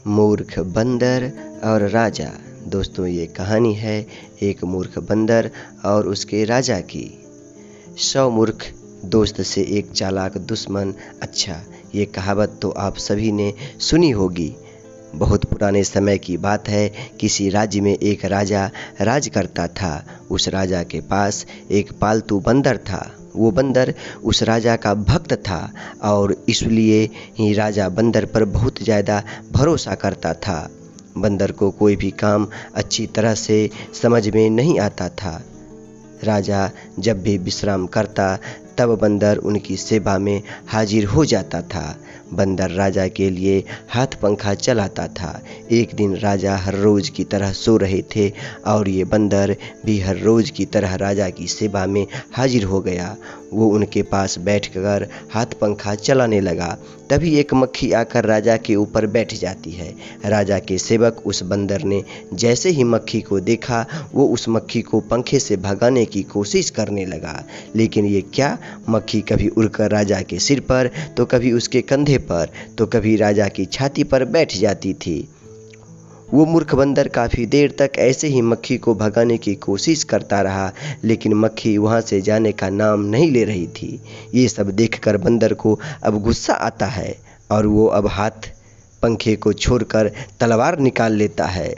मूर्ख बंदर और राजा। दोस्तों, ये कहानी है एक मूर्ख बंदर और उसके राजा की। 100 मूर्ख दोस्त से एक चालाक दुश्मन अच्छा, ये कहावत तो आप सभी ने सुनी होगी। बहुत पुराने समय की बात है। किसी राज्य में एक राजा राज करता था। उस राजा के पास एक पालतू बंदर था। वो बंदर उस राजा का भक्त था और इसलिए ही राजा बंदर पर बहुत ज़्यादा भरोसा करता था। बंदर को कोई भी काम अच्छी तरह से समझ में नहीं आता था। राजा जब भी विश्राम करता तब बंदर उनकी सेवा में हाजिर हो जाता था। बंदर राजा के लिए हाथ पंखा चलाता था। एक दिन राजा हर रोज़ की तरह सो रहे थे और ये बंदर भी हर रोज़ की तरह राजा की सेवा में हाजिर हो गया। वो उनके पास बैठकर हाथ पंखा चलाने लगा। तभी एक मक्खी आकर राजा के ऊपर बैठ जाती है। राजा के सेवक उस बंदर ने जैसे ही मक्खी को देखा, वो उस मक्खी को पंखे से भगाने की कोशिश करने लगा। लेकिन ये क्या, मक्खी कभी उड़कर राजा के सिर पर, तो कभी उसके कंधे पर, तो कभी राजा की छाती पर बैठ जाती थी। वो मूर्ख बंदर काफ़ी देर तक ऐसे ही मक्खी को भगाने की कोशिश करता रहा, लेकिन मक्खी वहाँ से जाने का नाम नहीं ले रही थी। ये सब देखकर बंदर को अब गुस्सा आता है और वो अब हाथ पंखे को छोड़कर तलवार निकाल लेता है।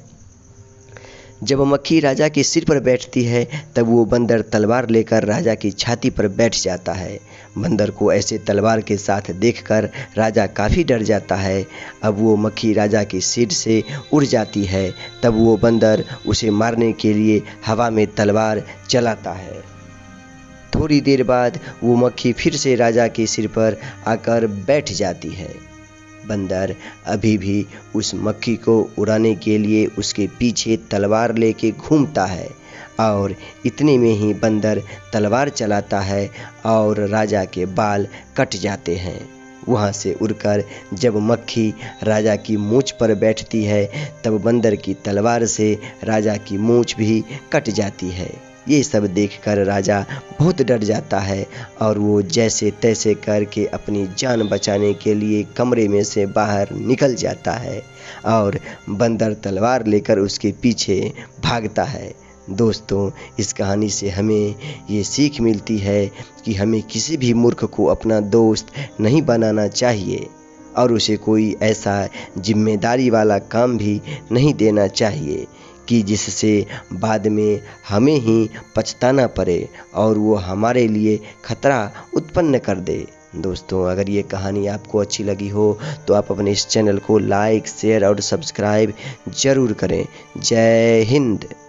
जब मक्खी राजा के सिर पर बैठती है तब वो बंदर तलवार लेकर राजा की छाती पर बैठ जाता है। बंदर को ऐसे तलवार के साथ देखकर राजा काफ़ी डर जाता है। अब वो मक्खी राजा के सिर से उड़ जाती है। तब वो बंदर उसे मारने के लिए हवा में तलवार चलाता है। थोड़ी देर बाद वो मक्खी फिर से राजा के सिर पर आकर बैठ जाती है। बंदर अभी भी उस मक्खी को उड़ाने के लिए उसके पीछे तलवार लेके घूमता है और इतने में ही बंदर तलवार चलाता है और राजा के बाल कट जाते हैं। वहाँ से उड़कर जब मक्खी राजा की मूंछ पर बैठती है तब बंदर की तलवार से राजा की मूंछ भी कट जाती है। ये सब देखकर राजा बहुत डर जाता है और वो जैसे तैसे करके अपनी जान बचाने के लिए कमरे में से बाहर निकल जाता है और बंदर तलवार लेकर उसके पीछे भागता है। दोस्तों, इस कहानी से हमें ये सीख मिलती है कि हमें किसी भी मूर्ख को अपना दोस्त नहीं बनाना चाहिए और उसे कोई ऐसा जिम्मेदारी वाला काम भी नहीं देना चाहिए कि जिससे बाद में हमें ही पछताना पड़े और वो हमारे लिए खतरा उत्पन्न कर दे। दोस्तों, अगर ये कहानी आपको अच्छी लगी हो तो आप अपने इस चैनल को लाइक, शेयर और सब्सक्राइब ज़रूर करें। जय हिंद।